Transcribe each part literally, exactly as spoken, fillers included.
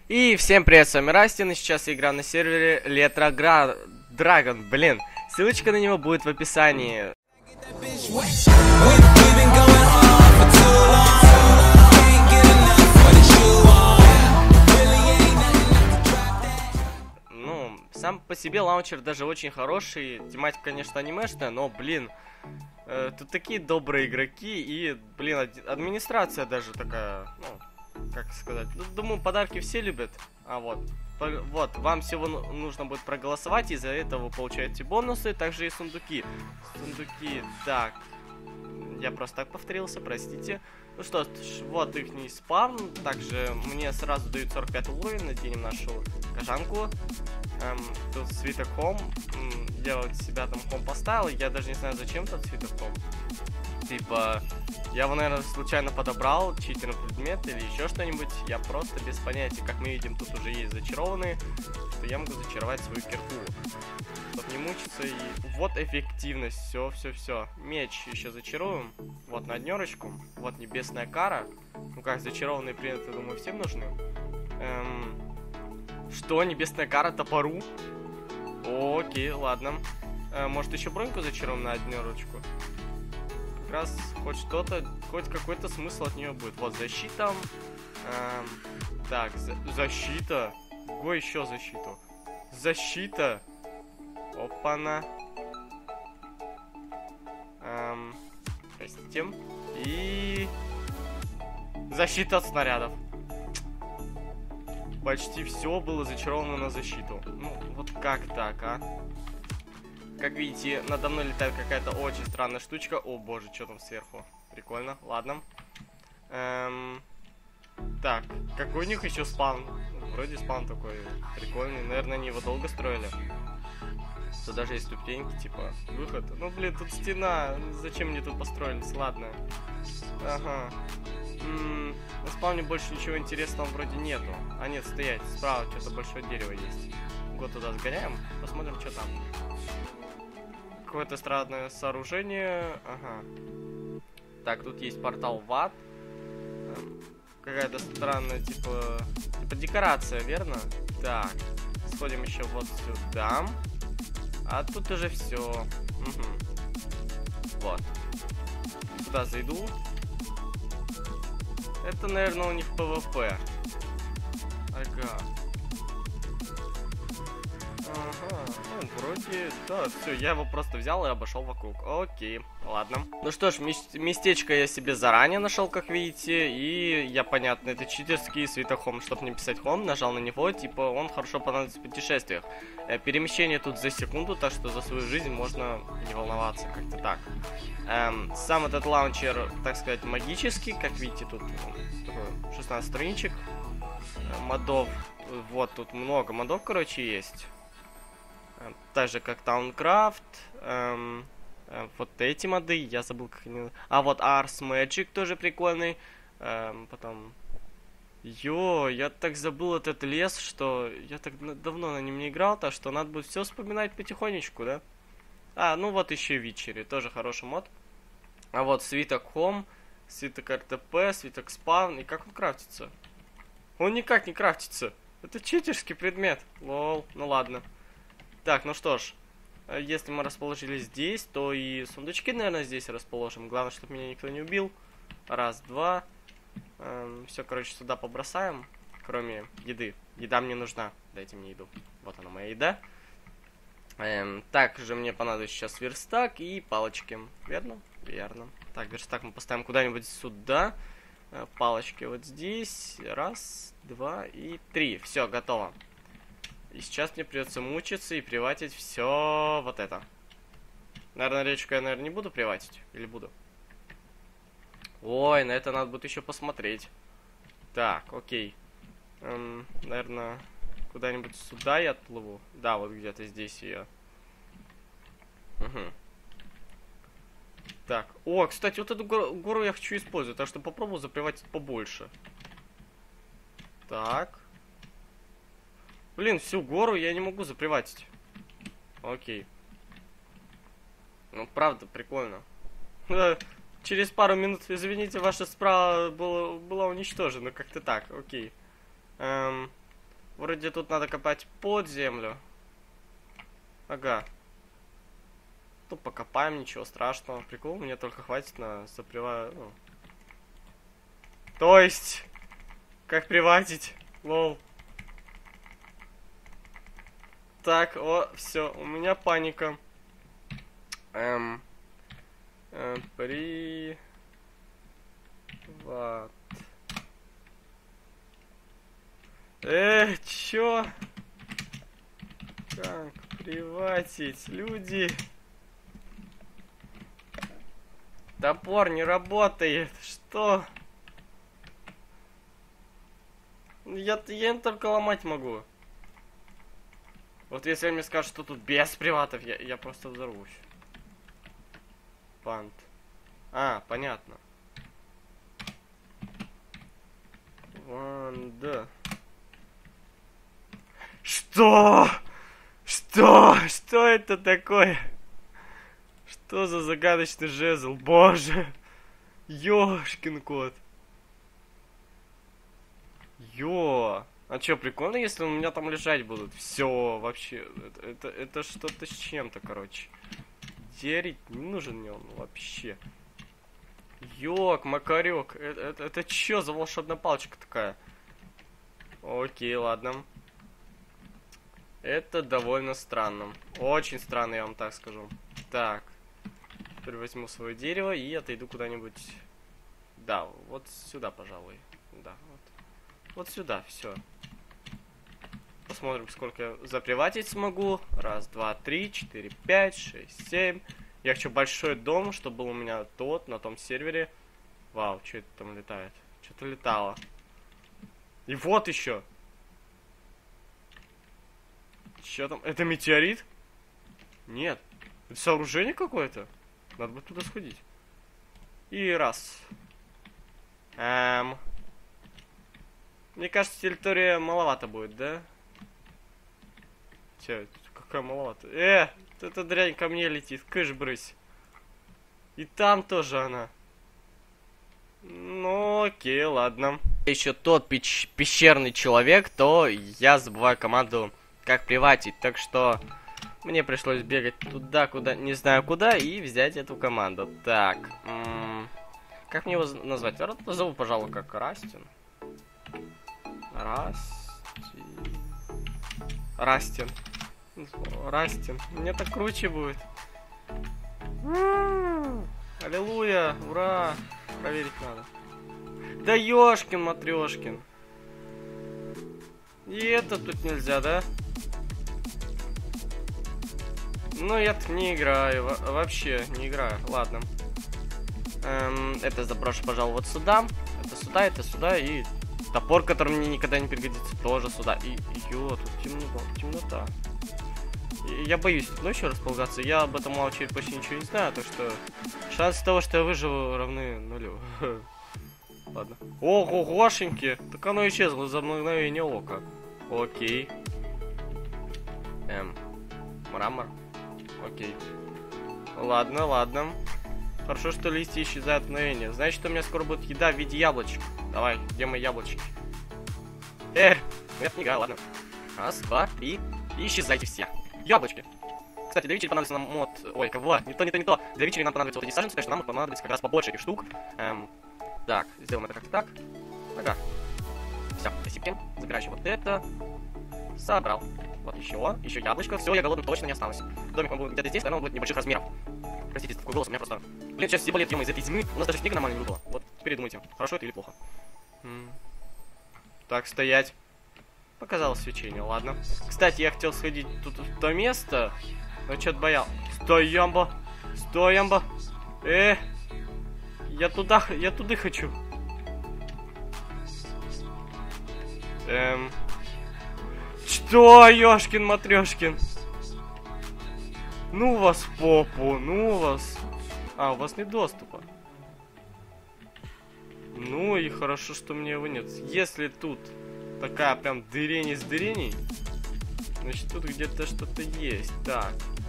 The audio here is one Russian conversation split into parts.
И всем привет, с вами Растин, и сейчас я играю на сервере Letra Dragon, блин. Ссылочка на него будет в описании. Ну, сам по себе лаунчер даже очень хороший, тематика, конечно, анимешная, но, блин, э, тут такие добрые игроки, и, блин, ад- администрация даже такая, ну, как сказать, ну, думаю, подарки все любят, а вот, по- вот, вам всего ну- нужно будет проголосовать, и за это вы получаете бонусы, также и сундуки, сундуки, так, я просто так повторился, простите. Ну что ж, вот их спавн, также мне сразу дают сорок пять уровень, наденем нашу кожанку. Эм, тут свиток хом, я вот себя там хом поставил, я даже не знаю, зачем тут свиток хом. Типа, я его, наверное, случайно подобрал, читерный предмет или еще что-нибудь, я просто без понятия. Как мы видим, тут уже есть зачарованные, что я могу зачаровать свою кирку, чтобы не мучиться. И вот эффективность, все, все, все. Меч еще зачаруем, вот на однерочку, вот небесная кара. Ну как, зачарованные предметы, думаю, всем нужны. Эм... Что, небесная кара топору? Окей, ладно. Э, может еще броньку зачаруем на однерочку? Как раз хоть что-то, хоть какой-то смысл от нее будет. Вот защита. Эм, так, за защита. Го еще защиту. Защита. Опа-на. Эм, простите. И защита от снарядов. Почти все было зачаровано на защиту. Ну, вот как так, а? Как видите, надо мной летает какая-то очень странная штучка. О боже, что там сверху? Прикольно, ладно. Эм... Так, какой у них еще спаун? Вроде спаун такой прикольный. Наверное, они его долго строили. Тут даже есть ступеньки, типа, выход. Ну, блин, тут стена. Зачем мне тут построились? Ладно. Ага. М-м, на спауне больше ничего интересного вроде нету. А нет, стоять. Справа что-то большое дерево есть. Вот туда сгоняем. Посмотрим, что там. Какое-то странное сооружение. Ага. Так, тут есть портал в ад. Какая-то странная, типа... Типа декорация, верно? Так. Сходим еще вот сюда. А тут уже все. Угу. Вот. Сюда зайду. Это, наверное, у них ПВП. Ага. Ага, ну, вроде, да, все, я его просто взял и обошел вокруг. Окей, ладно. Ну что ж, местечко я себе заранее нашел, как видите, и я, понятно, это читерский свитохом. Чтобы не писать хом, нажал на него, типа, он хорошо понадобится в путешествиях. Э, перемещение тут за секунду, так что за свою жизнь можно не волноваться, как-то так. Эм, сам этот лаунчер, так сказать, магический, как видите, тут такой шестнадцать страничек. Э, модов, вот, тут много модов, короче, есть. Так же, как Towncraft, эм, э, вот эти моды, я забыл, как они... А, вот Ars Magic тоже прикольный. Эм, потом... Йо, я так забыл этот лес, что я так давно на нем не играл, так что надо будет все вспоминать потихонечку, да? А, ну вот еще Вичери, тоже хороший мод. А вот свиток Home, свиток эр тэ пэ, свиток Spawn, и как он крафтится? Он никак не крафтится. Это читерский предмет. Лол, ну ладно. Так, ну что ж, если мы расположились здесь, то и сундучки, наверное, здесь расположим. Главное, чтобы меня никто не убил. Раз, два. Эм, все, короче, сюда побросаем, кроме еды. Еда мне нужна. Дайте мне еду. Вот она, моя еда. Эм, также мне понадобится сейчас верстак и палочки. Верно? Верно. Так, верстак мы поставим куда-нибудь сюда. Э, палочки вот здесь. Раз, два и три. Все, готово. И сейчас мне придется мучиться и приватить все вот это. Наверное, речку я, наверное, не буду приватить. Или буду? Ой, на это надо будет еще посмотреть. Так, окей. Эм, наверное, куда-нибудь сюда я отплыву. Да, вот где-то здесь ее. Угу. Так. О, кстати, вот эту гору, гору я хочу использовать. Так что попробую заприватить побольше. Так. Блин, всю гору я не могу заприватить. Окей. Ну, правда, прикольно. Через пару минут, извините, ваша справа была, была уничтожена. Как-то так, окей. Эм, Вроде тут надо копать под землю. Ага. Ну, покопаем, ничего страшного. Прикол, мне только хватит на заприваю. Ну. То есть, как приватить? Лол. Так, о, все, у меня паника. Эм. Э, при... Вот. Э, чё? Как приватить? Люди. Топор не работает. Что? Я, я им только ломать могу. Вот если он мне скажет, что тут без приватов, я, я просто взорвусь. Пант. А, понятно. Ванда. Что? Что? Что это такое? Что за загадочный жезл? Боже! Ёшкин кот. Ё. А чё, прикольно, если у меня там лежать будут? Все, вообще. Это, это, это что-то с чем-то, короче. Дерить не нужен мне он вообще. Ёк, макарёк. Это, это, это чё за волшебная палочка такая? Окей, ладно. Это довольно странно. Очень странно, я вам так скажу. Так. Теперь возьму свое дерево и отойду куда-нибудь. Да, вот сюда, пожалуй. Да, вот. Вот сюда, все. Посмотрим, сколько я заприватить смогу. Раз, два, три, четыре, пять, шесть, семь. Я хочу большой дом, чтобы был у меня тот, на том сервере. Вау, что это там летает? Что-то летало. И вот еще. Что там? Это метеорит? Нет. Это сооружение какое-то? Надо бы туда сходить. И раз. Эм... Мне кажется, территория маловато будет, да? Че, какая маловато? Э, эта дрянь ко мне летит, кыш-брысь. И там тоже она. Ну, окей, ладно. Еще тот пещ пещерный человек, то я забываю команду, как приватить. Так что мне пришлось бегать туда, куда, не знаю куда, и взять эту команду. Так, как мне его назвать? Назову, пожалуй, как Растин. Растин. Растин. Растин. Мне так круче будет. Аллилуйя, ура. Проверить надо. Да ёшкин матрёшкин. И это тут нельзя, да? Ну, я не играю. Во вообще не играю. Ладно. Эм, это заброшу, пожалуй, вот сюда. Это сюда, это сюда. И топор, который мне никогда не пригодится, тоже сюда. И, ё, тут темно, темнота. И, я боюсь тут ночью располагаться. Я об этом вообще почти ничего не знаю. Так что шансы того, что я выживу, равны нулю. Ладно. Ого, гошеньки. Так оно исчезло за мгновение ока. Окей. Эм. Мрамор. Окей. Ладно, ладно. Хорошо, что листья исчезают в мгновение. Значит, у меня скоро будет еда в виде яблочек. Давай, где мои яблочки? Эх, я не играю, ладно. Раз, два, три. И исчезайте все. Яблочки. Кстати, для вечери понадобится нам мод... Ой, кого? Не то, не то, не то. Для вечери нам понадобится вот эти саженцы, так что нам понадобится как раз побольше этих штук. Эм... Так, сделаем это как-то так. Ага. Все, посыпем. Забираю вот это. Собрал. Вот еще. Еще яблочко. Все, я голодным точно не останусь. Домик он будет где-то здесь, наверное, он будет небольших размеров. Простите, такой голос у меня просто... Блин, сейчас все болеют, из этой зимы. У нас даже снега нормально не выпало. Вот, передумайте, хорошо это или плохо. М-м. Так, стоять. Показалось свечение, ладно. Кстати, я хотел сходить тут в то место, но что-то боял. Стой, ямба! Стой, ямба! Э! Я туда, я туда хочу. Эм... Что, ёшкин матрёшкин? Ну вас в попу, ну вас. А, у вас нет доступа. Ну и хорошо, что мне его нет. Если тут такая прям дырень из дыреней, значит тут где-то что-то есть. Так.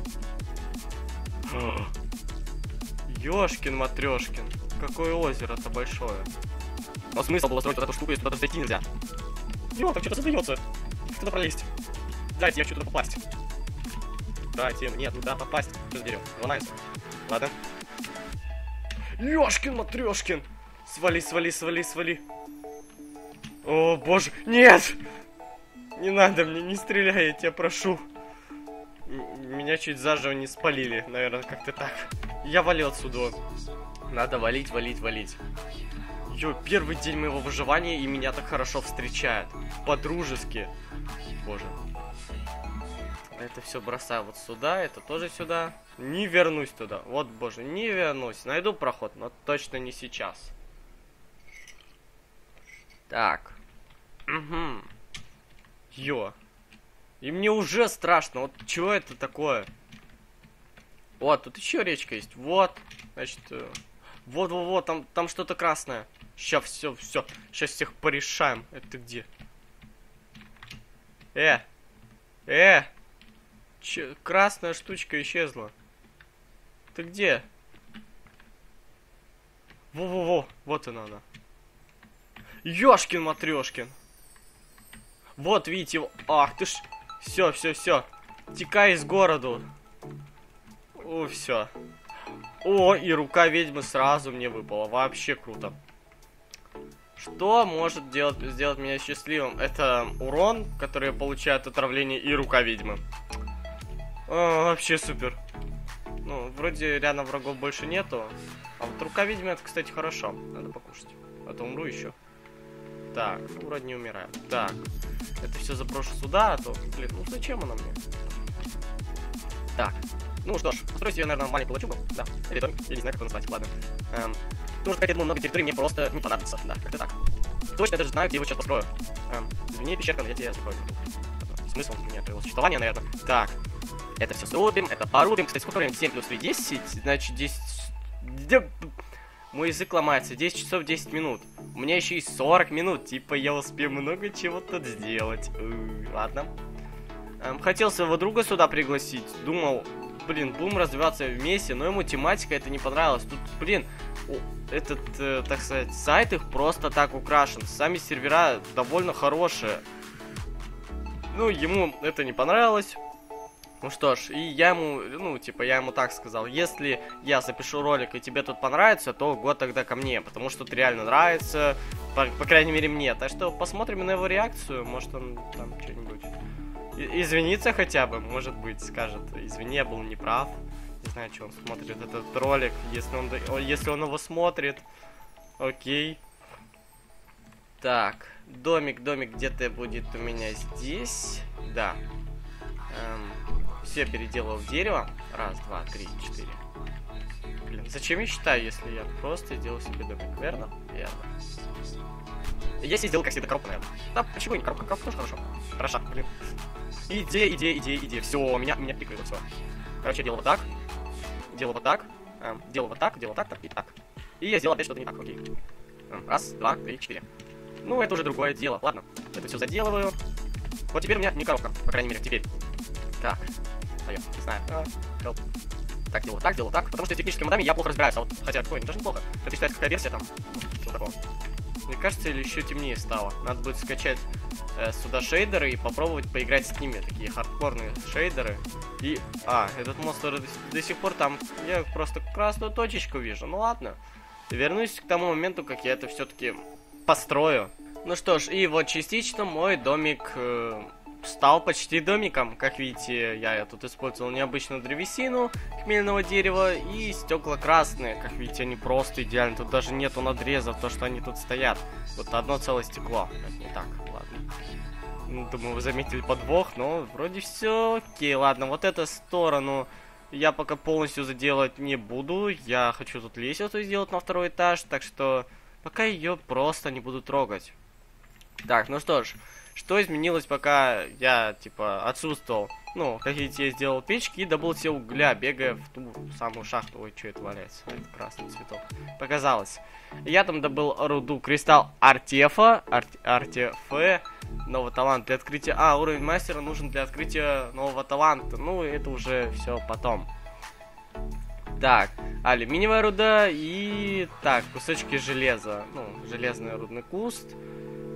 Ёшкин матрёшкин. Какое озеро-то большое. Но смысл было строить вот эту штуку, если туда зайти нельзя. Ё, там что-то создается. Туда пролезть. Дайте, я хочу туда попасть. Дайте, нет, ну да, попасть. Что за дерево? Ломается. Ладно. Ёшкин матрёшкин. Свали, свали, свали, свали. О, боже. Нет! Не надо мне, не стреляй, я тебя прошу. М меня чуть заживо не спалили, наверное, как-то так. Я валил отсюда. Надо валить, валить, валить. Ё, первый день моего выживания, и меня так хорошо встречают. По-дружески. Боже. Это все бросаю вот сюда, это тоже сюда. Не вернусь туда. Вот, боже, не вернусь. Найду проход, но точно не сейчас. Так. Угу. Ё. И мне уже страшно. Вот чего это такое? Вот, тут еще речка есть. Вот. Значит, э, вот, вот, вот, там, там что-то красное. Сейчас все, все. Сейчас всех порешаем. Это ты где? Э! Э! Че, красная штучка исчезла. Ты где? Во-во-во, вот она она. Ёшкин-матрёшкин. Вот, видите, ах ты ж. Все, все, все. Текай из города. О, все. О, и рука ведьмы сразу мне выпала. Вообще круто. Что может делать, сделать меня счастливым? Это урон, который я получаю от отравления, и рука ведьмы. О, вообще супер. Ну, вроде рядом врагов больше нету. А вот рука ведьмы, это, кстати, хорошо. Надо покушать. А то умру еще. Так, ну, вроде не умираю. Так, это все заброшу сюда, а то, блин, ну зачем она мне? Так, ну что ж, устройство я, наверное, маленький лачугу. Да, или домик, я не знаю, как его назвать, ладно. Эм, нужно, как я думаю, много территорий мне просто не понадобится. Да, как-то так. Точно я даже знаю, где его сейчас построю. Эм, извини, пещерка, но я тебе закрою. Смысл у меня открылось существование, наверное. Так, это все срубим, это порубим. Кстати, сколько времени? семь плюс три, десять, значит, десять... Мой язык ломается. десять часов десять минут. У меня еще есть сорок минут. Типа я успею много чего тут сделать. Ой, ладно. Эм, хотел своего друга сюда пригласить. Думал, блин, будем развиваться вместе. Но ему тематика это не понравилась. Тут, блин, этот, э, так сказать, сайт их просто так украшен. Сами сервера довольно хорошие. Ну, ему это не понравилось. Ну что ж, и я ему, ну, типа, я ему так сказал, если я запишу ролик и тебе тут понравится, то год тогда ко мне, потому что тут реально нравится, по, по крайней мере мне. Так что посмотрим на его реакцию, может он там что-нибудь извинится хотя бы, может быть, скажет, извини, я был неправ. Не знаю, что он смотрит этот ролик, если он, если он его смотрит, окей. Так, домик, домик где-то будет у меня здесь, да. Эм, все переделал в дерево. Раз, два, три, четыре. Блин, зачем я считаю, если я просто сделал себе домик, верно? Верно. Я себе сделал как всегда коробку, наверное. Да, почему не коробка? Коробка тоже хорошо. Хороша, блин. Идея, идея, идея, идея. Все, меня, меня пикает, все. Короче, я делал вот так. Делал вот так. Эм, делал вот так, делал так, так и так. И я сделал опять что-то не так, окей. Эм, раз, два, три, четыре. Ну, это уже другое дело. Ладно, это все заделываю. Вот теперь у меня не коробка, по крайней мере, теперь. Так, а я не знаю. А, help. Так, делал так, делал так. Потому что с техническими модами я плохо разбираюсь. А вот, хотя, какой, ну даже неплохо. Это считается какая версия там. Чего такого. Мне кажется, или еще темнее стало. Надо будет скачать э, сюда шейдеры и попробовать поиграть с ними. Такие хардкорные шейдеры. И, а, этот монстр до, до сих пор там. Я просто красную точечку вижу. Ну ладно. Вернусь к тому моменту, как я это все-таки построю. Ну что ж, и вот частично мой домик э, стал почти домиком. Как видите, я, я тут использовал необычную древесину хмельного дерева и стекла красные. Как видите, они просто идеальны. Тут даже нету надрезов, то, что они тут стоят. Вот одно целое стекло. Это не так, ладно. Ну, думаю, вы заметили подвох, но вроде все окей. Ладно, вот эту сторону я пока полностью заделать не буду. Я хочу тут лестницу сделать на второй этаж, так что пока ее просто не буду трогать. Так, ну что ж, что изменилось, пока я, типа, отсутствовал? Ну, как видите, я сделал печки и добыл себе угля, бегая в ту самую шахту. Ой, что это валяется? Это красный цветок. Показалось. Я там добыл руду кристалл Артефа, Ар Артефе, новый талант для открытия... А, уровень мастера нужен для открытия нового таланта. Ну, это уже все потом. Так, алюминиевая руда и... Так, кусочки железа. Ну, железный рудный куст.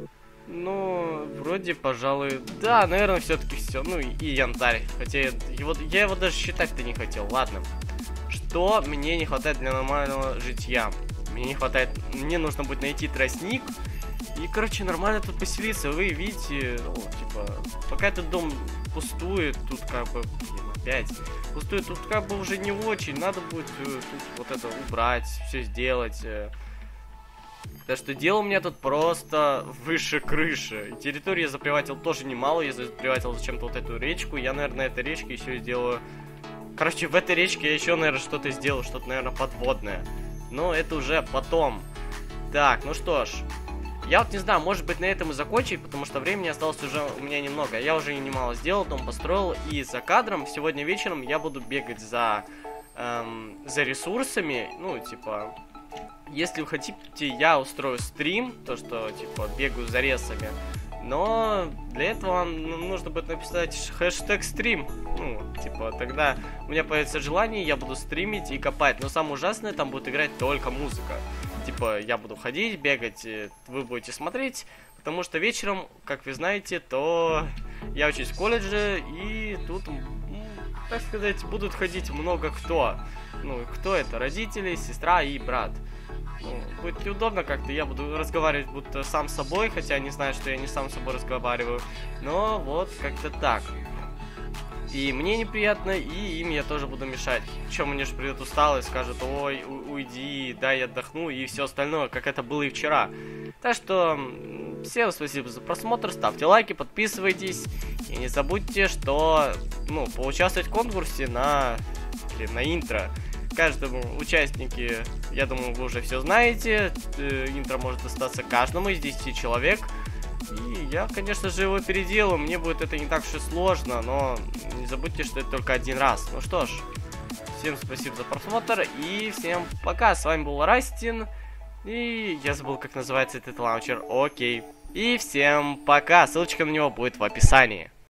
Ну, вроде, пожалуй, да, наверное, все-таки все. Ну, и янтарь. Хотя его, я его даже считать-то не хотел. Ладно. Что мне не хватает для нормального житья? Мне не хватает... Мне нужно будет найти тростник. И, короче, нормально тут поселиться. Вы видите, ну, типа, пока этот дом пустует, тут как бы... Блин, опять. Пустует, тут как бы уже не очень. Надо будет э, тут вот это убрать, все сделать. Э. Так что дел у меня тут просто выше крыши. И территорию я заприватил тоже немало. Я заприватил зачем-то вот эту речку. Я, наверное, на этой речке еще сделаю... Короче, в этой речке я еще, наверное, что-то сделаю. Что-то, наверное, подводное. Но это уже потом. Так, ну что ж. Я вот не знаю, может быть, на этом и закончить, потому что времени осталось уже у меня немного. Я уже немало сделал, дом построил. И за кадром сегодня вечером я буду бегать за, эм, за ресурсами. Ну, типа... Если вы хотите, я устрою стрим, то что, типа, бегаю за ресами. Но для этого вам нужно будет написать хэштег стрим. Ну, типа, тогда у меня появится желание, я буду стримить и копать. Но самое ужасное, там будет играть только музыка. Типа, я буду ходить, бегать, вы будете смотреть. Потому что вечером, как вы знаете, то я учусь в колледже, и тут, так сказать, будут ходить много кто. Ну, кто это? Родители, сестра и брат. Ну, будет неудобно как-то, я буду разговаривать будто сам с собой, хотя они знают, что я не сам с собой разговариваю. Но вот как-то так. И мне неприятно, и им я тоже буду мешать. Причем они же придут усталые, скажут: ой, уйди, дай отдохну, и все остальное, как это было и вчера. Так что, всем спасибо за просмотр, ставьте лайки, подписывайтесь. И не забудьте, что, ну, поучаствовать в конкурсе на, на интро. Каждому участнике, я думаю, вы уже все знаете. Интро может остаться каждому из десяти человек. И я, конечно же, его переделаю. Мне будет это не так уж и сложно, но не забудьте, что это только один раз. Ну что ж, всем спасибо за просмотр и всем пока. С вами был Растин. И я забыл, как называется этот лаунчер. Окей. И всем пока. Ссылочка на него будет в описании.